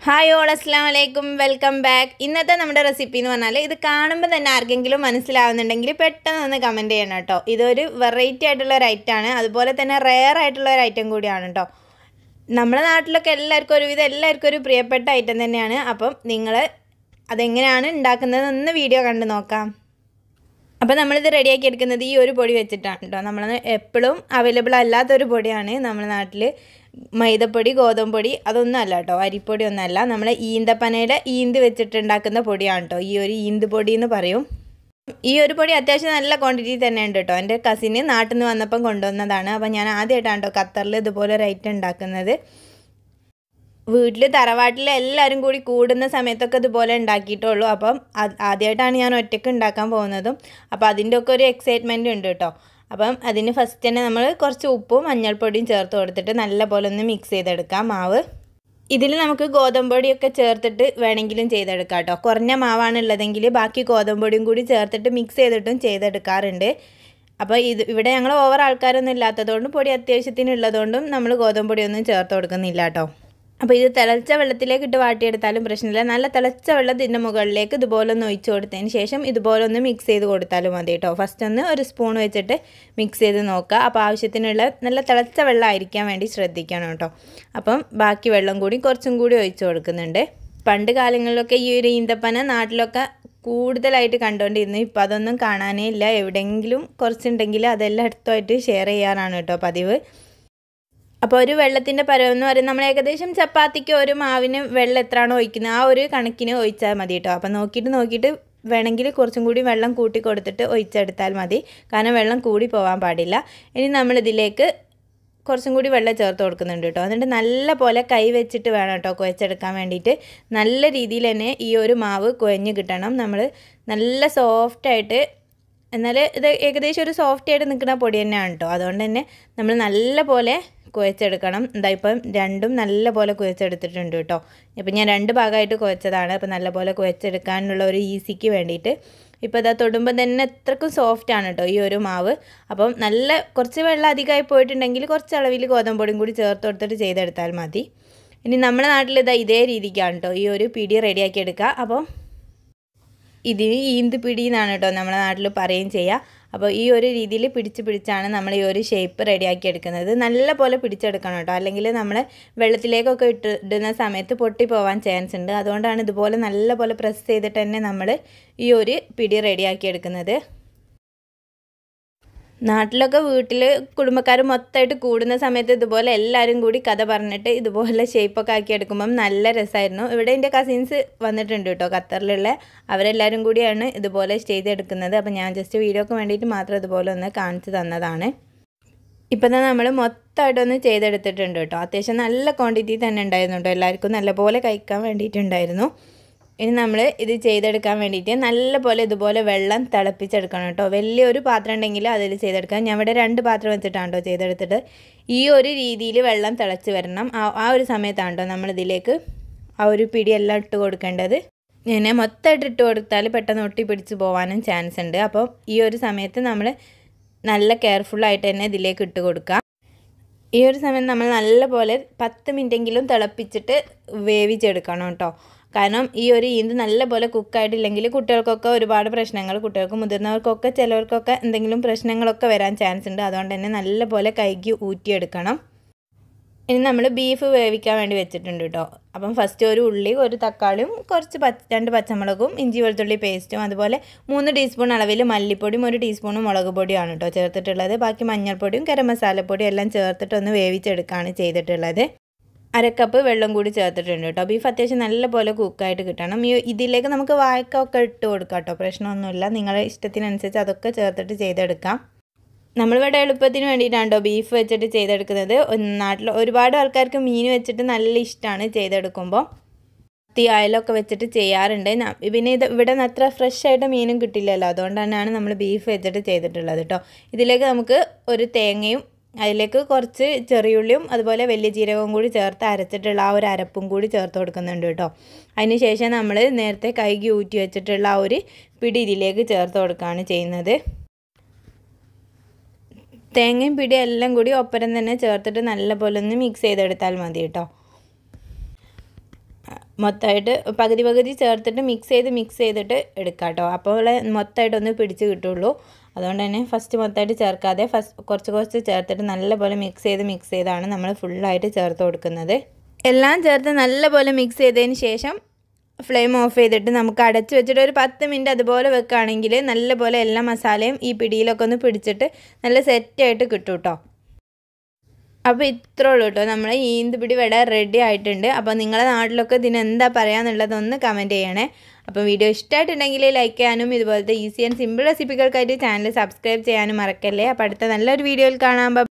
Hi all അസ്സലാമു അലൈക്കും welcome back. ഇന്നത്തെ നമ്മുടെ റെസിപ്പി എന്ന് പറഞ്ഞാൽ ഇത് കാണുമ്പോൾ തന്നെ ആർക്കെങ്കിലും മനസ്സിലാവുന്നുണ്ടെങ്കിൽ പെട്ടെന്ന് ഒന്ന് കമൻറ്റ് ചെയ്യണം കേട്ടോ. ഇതൊരു വെറൈറ്റി ആയിട്ടുള്ള ഒരു ഐറ്റമാണ്, അതുപോലെ തന്നെ റെയർ ആയിട്ടുള്ള ഒരു ഐറ്റം കൂടിയാണ് കേട്ടോ. നമ്മുടെ നാട്ടിലൊക്കെ എല്ലാവർക്കും ഒരു പ്രിയപ്പെട്ട ഐറ്റം തന്നെയാണ്. അപ്പം നിങ്ങൾ അതെങ്ങനെയാണ് ഉണ്ടാക്കുന്നതെന്ന് വീഡിയോ കണ്ട് നോക്കാം. അപ്പോൾ നമ്മളിത് റെഡിയാക്കി എടുക്കുന്നത് ഈ ഒരു പൊടി വെച്ചിട്ടാണ് കേട്ടോ. നമ്മൾ എപ്പോഴും അവൈലബിൾ അല്ലാത്തൊരു പൊടിയാണ് നമ്മുടെ നാട്ടിൽ. മൈദപ്പൊടി, ഗോതമ്പ് പൊടി അതൊന്നും അല്ല കേട്ടോ, അരിപ്പൊടി ഒന്നുമല്ല. നമ്മൾ ഈന്തപ്പനയുടെ ഈന്ത് വെച്ചിട്ടുണ്ടാക്കുന്ന പൊടിയാണ് കേട്ടോ ഈ ഒരു ഈന്ത് പൊടി എന്ന് പറയും. ഈ ഒരു പൊടി അത്യാവശ്യം നല്ല ക്വാണ്ടിറ്റി തന്നെ ഉണ്ട് കേട്ടോ. എൻ്റെ കസിന് നാട്ടിൽ നിന്ന് വന്നപ്പം കൊണ്ടുവന്നതാണ്. അപ്പോൾ ഞാൻ ആദ്യമായിട്ടാണ് കേട്ടോ ഖത്തറിൽ ഇതുപോലെ ഒരു ഐറ്റം ഉണ്ടാക്കുന്നത്. വീട്ടിൽ തറവാട്ടിൽ എല്ലാവരും കൂടി കൂടുന്ന സമയത്തൊക്കെ ഇതുപോലെ ഉണ്ടാക്കിയിട്ടുള്ളൂ. അപ്പം ആദ്യമായിട്ടാണ് ഞാൻ ഒറ്റയ്ക്ക് ഉണ്ടാക്കാൻ പോകുന്നതും. അപ്പോൾ അതിൻ്റെ ഒക്കെ ഒരു എക്സൈറ്റ്മെൻറ്റ് ഉണ്ട് കേട്ടോ. അപ്പം അതിന് ഫസ്റ്റ് തന്നെ നമ്മൾ കുറച്ച് ഉപ്പും മഞ്ഞൾപ്പൊടിയും ചേർത്ത് കൊടുത്തിട്ട് നല്ലപോലെ ഒന്ന് മിക്സ് ചെയ്തെടുക്കാം മാവ്. ഇതിൽ നമുക്ക് ഗോതമ്പ് പൊടിയൊക്കെ ചേർത്തിട്ട് വേണമെങ്കിലും ചെയ്തെടുക്കാം കേട്ടോ. കുറഞ്ഞ മാവാണ് ഉള്ളതെങ്കിൽ ബാക്കി ഗോതമ്പ് പൊടിയും കൂടി ചേർത്തിട്ട് മിക്സ് ചെയ്തിട്ടും ചെയ്തെടുക്കാറുണ്ട്. അപ്പോൾ ഇവിടെ ഞങ്ങൾ ഓവർ ആൾക്കാരൊന്നും ഇല്ലാത്തതുകൊണ്ടും പൊടി അത്യാവശ്യത്തിനുള്ളതുകൊണ്ടും നമ്മൾ ഗോതമ്പ് പൊടിയൊന്നും ചേർത്ത് കൊടുക്കുന്നില്ല കേട്ടോ. അപ്പോൾ ഇത് തിളച്ച വെള്ളത്തിലേക്ക് ഇട്ട് വാട്ടിയെടുത്താലും പ്രശ്നമില്ല. നല്ല തിളച്ച വെള്ളം ഇതിൻ്റെ മുകളിലേക്ക് ഇതുപോലെ ഒന്ന് ഒഴിച്ച് കൊടുത്തതിന് ശേഷം ഇതുപോലെ ഒന്ന് മിക്സ് ചെയ്ത് കൊടുത്താലും മതി കേട്ടോ. ഫസ്റ്റ് ഒന്ന് ഒരു സ്പൂൺ വെച്ചിട്ട് മിക്സ് ചെയ്ത് നോക്കുക. അപ്പോൾ ആവശ്യത്തിനുള്ള നല്ല തിളച്ച വെള്ളം ആയിരിക്കാൻ വേണ്ടി ശ്രദ്ധിക്കണം കേട്ടോ. അപ്പം ബാക്കി വെള്ളം കൂടി കുറച്ചും കൂടി ഒഴിച്ച് കൊടുക്കുന്നുണ്ട്. പണ്ട് കാലങ്ങളിലൊക്കെ ഈ ഒരു ഈന്തപ്പന നാട്ടിലൊക്കെ കൂടുതലായിട്ട് കണ്ടുകൊണ്ടിരുന്നു. ഇപ്പോൾ അതൊന്നും കാണാനേ ഇല്ല. എവിടെയെങ്കിലും കുറച്ചുണ്ടെങ്കിൽ അതെല്ലാം അടുത്തായിട്ട് ഷെയർ ചെയ്യാറാണ് കേട്ടോ പതിവ്. അപ്പോൾ ഒരു വെള്ളത്തിൻ്റെ പരുവം എന്ന് പറയുന്നത് നമ്മൾ ഏകദേശം ചപ്പാത്തിക്ക് ഒരു മാവിന് വെള്ളം എത്രയാണോ ഒഴിക്കുന്നത് ആ ഒരു കണക്കിന് ഒഴിച്ചാൽ മതി കേട്ടോ. അപ്പോൾ നോക്കിയിട്ട് വേണമെങ്കിൽ കുറച്ചും കൂടി വെള്ളം കൂട്ടി കൊടുത്തിട്ട് ഒഴിച്ചെടുത്താൽ മതി. കാരണം വെള്ളം കൂടി പോകാൻ പാടില്ല. ഇനി നമ്മളിതിലേക്ക് കുറച്ചും കൂടി വെള്ളം ചേർത്ത് കൊടുക്കുന്നുണ്ട് കേട്ടോ. എന്നിട്ട് നല്ല പോലെ കൈ വെച്ചിട്ട് വേണം കേട്ടോ കുഴച്ചെടുക്കാൻ വേണ്ടിയിട്ട്. നല്ല രീതിയിൽ തന്നെ ഈ ഒരു മാവ് കുഴഞ്ഞ് കിട്ടണം. നമ്മൾ നല്ല സോഫ്റ്റായിട്ട്, എന്നാൽ ഇത് ഏകദേശം ഒരു സോഫ്റ്റ് ആയിട്ട് നിൽക്കുന്ന പൊടി തന്നെയാണ് കേട്ടോ. അതുകൊണ്ട് തന്നെ നമ്മൾ നല്ല പോലെ കുഴച്ചെടുക്കണം. ഇപ്പം രണ്ടും നല്ല പോലെ കുഴച്ചെടുത്തിട്ടുണ്ട് കേട്ടോ. ഇപ്പം ഞാൻ രണ്ട് ഭാഗമായിട്ട് കുഴച്ചതാണ്. അപ്പോൾ നല്ല പോലെ കുഴച്ചെടുക്കാനുള്ള ഒരു ഈസിക്ക് വേണ്ടിയിട്ട്. ഇപ്പോൾ ഇതാ തൊടുമ്പോൾ തന്നെ അത്രക്കും സോഫ്റ്റാണ് കേട്ടോ ഈ ഒരു മാവ്. അപ്പം നല്ല കുറച്ച് വെള്ളം അധികമായി പോയിട്ടുണ്ടെങ്കിൽ കുറച്ച് അളവിൽ ഗോതമ്പ് പൊടിയും കൂടി ചേർത്ത് കൊടുത്തിട്ട് ചെയ്തെടുത്താൽ മതി. ഇനി നമ്മുടെ നാട്ടിൽ ഇതേ രീതിക്കാണ് കേട്ടോ ഈ ഒരു പിടി റെഡിയാക്കി എടുക്കുക. അപ്പോൾ ഇതിന് ഈന്ത് പിടി എന്നാണ് കേട്ടോ നമ്മുടെ നാട്ടിൽ പറയുകയും ചെയ്യുക. അപ്പോൾ ഈ ഒരു രീതിയിൽ പിടിച്ചാണ് നമ്മൾ ഈ ഒരു ഷേപ്പ് റെഡിയാക്കി എടുക്കുന്നത്. നല്ല പോലെ പിടിച്ചെടുക്കണം കേട്ടോ, അല്ലെങ്കിൽ നമ്മൾ വെള്ളത്തിലേക്കൊക്കെ ഇടുന്ന സമയത്ത് പൊട്ടിപ്പോവാൻ ചാൻസ് ഉണ്ട്. അതുകൊണ്ടാണ് ഇതുപോലെ നല്ല പോലെ പ്രസ് ചെയ്തിട്ട് തന്നെ നമ്മൾ ഈ ഒരു പിടി റെഡിയാക്കി എടുക്കുന്നത്. നാട്ടിലൊക്കെ വീട്ടിൽ കുടുംബക്കാർ മൊത്തമായിട്ട് കൂടുന്ന സമയത്ത് ഇതുപോലെ എല്ലാവരും കൂടി കഥ പറഞ്ഞിട്ട് ഇതുപോലെ ഷേപ്പൊക്കെ ആക്കി എടുക്കുമ്പം നല്ല രസമായിരുന്നു. ഇവിടെ എൻ്റെ കസിൻസ് വന്നിട്ടുണ്ട് കേട്ടോ ഖത്തറിലുള്ള. അവരെല്ലാവരും കൂടിയാണ് ഇതുപോലെ ചെയ്തെടുക്കുന്നത്. അപ്പോൾ ഞാൻ ജസ്റ്റ് വീഡിയോക്ക് വേണ്ടിയിട്ട് മാത്രം ഇതുപോലെ ഒന്ന് കാണിച്ചു തന്നതാണ്. ഇപ്പം തന്നെ നമ്മൾ മൊത്തമായിട്ടൊന്ന് ചെയ്തെടുത്തിട്ടുണ്ട് കേട്ടോ. അത്യാവശ്യം നല്ല ക്വാണ്ടിറ്റി തന്നെ ഉണ്ടായിരുന്നു കേട്ടോ. എല്ലാവർക്കും നല്ലപോലെ കഴിക്കാൻ വേണ്ടിയിട്ടുണ്ടായിരുന്നു. ഇനി നമ്മൾ ഇത് ചെയ്തെടുക്കാൻ വേണ്ടിയിട്ട് നല്ലപോലെ ഇതുപോലെ വെള്ളം തിളപ്പിച്ചെടുക്കണം കേട്ടോ. വലിയൊരു പാത്രം ഉണ്ടെങ്കിൽ അതിൽ ചെയ്തെടുക്കാം. ഞാൻ ഇവിടെ 2 പാത്രം വെച്ചിട്ടാണ് കേട്ടോ ചെയ്തെടുത്തിട്ട്. ഈ ഒരു രീതിയിൽ വെള്ളം തിളച്ച് വരണം. ആ ഒരു സമയത്താണ് കേട്ടോ നമ്മളിതിലേക്ക് ആ ഒരു പിടിയെല്ലാം ഇട്ട് കൊടുക്കേണ്ടത്. ഞാൻ മൊത്തമായിട്ട് ഇട്ട് കൊടുത്താൽ പെട്ടെന്ന് ഒട്ടി പിടിച്ച് പോകാനും ചാൻസ് ഉണ്ട്. അപ്പോൾ ഈ ഒരു സമയത്ത് നമ്മൾ നല്ല കെയർഫുള്ളായിട്ട് തന്നെ ഇതിലേക്ക് ഇട്ട് കൊടുക്കാം. ഈ ഒരു സമയം നമ്മൾ നല്ലപോലെ 10 മിനിറ്റെങ്കിലും തിളപ്പിച്ചിട്ട് വേവിച്ചെടുക്കണം കേട്ടോ. കാരണം ഈ ഒരു ഈന്ത് നല്ലപോലെ കുക്കായിട്ടില്ലെങ്കിൽ കുട്ടികൾക്കൊക്കെ ഒരുപാട് പ്രശ്നങ്ങൾ, കുട്ടികൾക്കും മുതിർന്നവർക്കൊക്കെ ചിലവർക്കൊക്കെ എന്തെങ്കിലും പ്രശ്നങ്ങളൊക്കെ വരാൻ ചാൻസ് ഉണ്ട്. അതുകൊണ്ട് തന്നെ നല്ലപോലെ കൈക്ക് ഊറ്റിയെടുക്കണം. ഇനി നമ്മൾ ബീഫ് വേവിക്കാൻ വേണ്ടി വെച്ചിട്ടുണ്ട് കേട്ടോ. അപ്പം ഫസ്റ്റ് ഒരു ഉള്ളി, ഒരു തക്കാളിയും, കുറച്ച് 2 പച്ചമുളകും, ഇഞ്ചി വെളുത്തുള്ളി പേസ്റ്റും, അതുപോലെ 3 ടീസ്പൂൺ അളവിൽ മല്ലിപ്പൊടിയും 1 ടീസ്പൂൺ മുളക് പൊടിയാണ് കേട്ടോ ചേർത്തിട്ടുള്ളത്. ബാക്കി മഞ്ഞൾപ്പൊടിയും ഗരം മസാലപ്പൊടിയും എല്ലാം ചേർത്തിട്ടൊന്ന് വേവിച്ചെടുക്കുകയാണ് ചെയ്തിട്ടുള്ളത്. 1/2 കപ്പ് വെള്ളം കൂടി ചേർത്തിട്ടുണ്ട് കേട്ടോ. ബീഫ് അത്യാവശ്യം നല്ലപോലെ കുക്കായിട്ട് കിട്ടണം. ഇതിലേക്ക് നമുക്ക് വാഴക്കൊക്കെ ഇട്ട് കൊടുക്കാം കേട്ടോ, പ്രശ്നമൊന്നുമില്ല. നിങ്ങളുടെ ഇഷ്ടത്തിനനുസരിച്ച് അതൊക്കെ ചേർത്തിട്ട് ചെയ്തെടുക്കാം. നമ്മളിവിടെ എളുപ്പത്തിന് വേണ്ടിയിട്ടാണ് കേട്ടോ ബീഫ് വെച്ചിട്ട് ചെയ്തെടുക്കുന്നത്. നാട്ടിൽ ഒരുപാട് ആൾക്കാർക്ക് മീൻ വെച്ചിട്ട് നല്ല ഇഷ്ടമാണ് ചെയ്തെടുക്കുമ്പോൾ. അയലൊക്കെ വെച്ചിട്ട് ചെയ്യാറുണ്ട്. പിന്നെ ഇവിടെ അത്ര ഫ്രഷ് ആയിട്ട് മീനും കിട്ടില്ലല്ലോ, അതുകൊണ്ടാണ് നമ്മൾ ബീഫ് വെച്ചിട്ട് ചെയ്തിട്ടുള്ളത് കേട്ടോ. ഇതിലേക്ക് നമുക്ക് ഒരു തേങ്ങയും അതിലേക്ക് കുറച്ച് ചെറിയുള്ളിയും അതുപോലെ വലിയ ജീരകവും കൂടി ചേർത്ത് അരച്ചിട്ടുള്ള ആ ഒരു അരപ്പും കൂടി ചേർത്ത് കൊടുക്കുന്നുണ്ട് കേട്ടോ. അതിന് ശേഷം നമ്മൾ നേരത്തെ കൈകി ഊറ്റി വെച്ചിട്ടുള്ള ആ ഒരു പിടി ഇതിലേക്ക് ചേർത്ത് കൊടുക്കുകയാണ് ചെയ്യുന്നത്. തേങ്ങയും പിടി എല്ലാം കൂടി ഒപ്പരം തന്നെ ചേർത്തിട്ട് നല്ലപോലെ ഒന്ന് മിക്സ് ചെയ്തെടുത്താൽ മതി കേട്ടോ. മൊത്തമായിട്ട് പകുതി ചേർത്തിട്ട് മിക്സ് ചെയ്തിട്ട് എടുക്കാം കേട്ടോ. അപ്പോൾ മൊത്തമായിട്ടൊന്ന് പിടിച്ച് കിട്ടുള്ളൂ. അതുകൊണ്ട് തന്നെ ഫസ്റ്റ് മൊത്തമായിട്ട് ചേർക്കാതെ കുറച്ച് ചേർത്തിട്ട് നല്ലപോലെ മിക്സ് ചെയ്താണ് നമ്മൾ ഫുള്ളായിട്ട് ചേർത്ത് കൊടുക്കുന്നത്. എല്ലാം ചേർത്ത് നല്ലപോലെ മിക്സ് ചെയ്തതിന് ശേഷം ഫ്ലെയിം ഓഫ് ചെയ്തിട്ട് നമുക്ക് അടച്ച് വെച്ചിട്ട് ഒരു 10 മിനിറ്റ് അതുപോലെ വെക്കുകയാണെങ്കിൽ നല്ലപോലെ എല്ലാ മസാലയും ഈ പിടിയിലൊക്കെ ഒന്ന് പിടിച്ചിട്ട് നല്ല സെറ്റായിട്ട് കിട്ടും കേട്ടോ. അപ്പോൾ ഇത്രേ ഉള്ളൂ കേട്ടോ, നമ്മൾ ഈന്തുപിടി വട റെഡി ആയിട്ടുണ്ട്. അപ്പോൾ നിങ്ങളുടെ നാട്ടിലൊക്കെ ഇതിന് എന്താ പറയാന്നുള്ളതൊന്ന് കമൻറ്റ് ചെയ്യണേ. അപ്പോൾ വീഡിയോ ഇഷ്ടമായിട്ടുണ്ടെങ്കിൽ ലൈക്ക് ചെയ്യാനും ഇതുപോലത്തെ ഈസി ആൻഡ് സിമ്പിൾ റെസിപ്പികൾക്കായിട്ട് ചാനൽ സബ്സ്ക്രൈബ് ചെയ്യാനും മറക്കല്ലേ. അപ്പോൾ അടുത്ത നല്ലൊരു വീഡിയോയിൽ കാണാം.